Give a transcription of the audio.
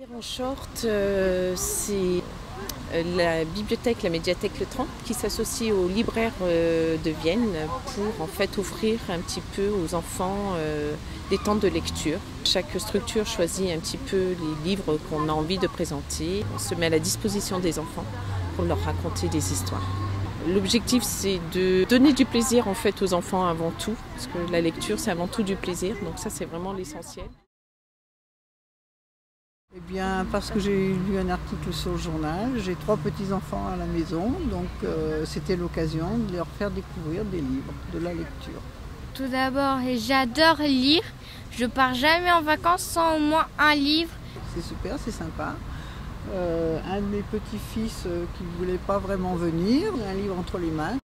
En short, c'est la bibliothèque, la médiathèque Le Tran qui s'associe aux libraires de Vienne pour en fait offrir un petit peu aux enfants des temps de lecture. Chaque structure choisit un petit peu les livres qu'on a envie de présenter. On se met à la disposition des enfants pour leur raconter des histoires. L'objectif, c'est de donner du plaisir en fait aux enfants avant tout, parce que la lecture, c'est avant tout du plaisir, donc ça, c'est vraiment l'essentiel. Eh bien, parce que j'ai lu un article sur le journal, j'ai 3 petits-enfants à la maison, donc c'était l'occasion de leur faire découvrir des livres, de la lecture. Tout d'abord, j'adore lire. Je pars jamais en vacances sans au moins un livre. C'est super, c'est sympa. Un de mes petits-fils qui ne voulait pas vraiment venir, un livre entre les mains,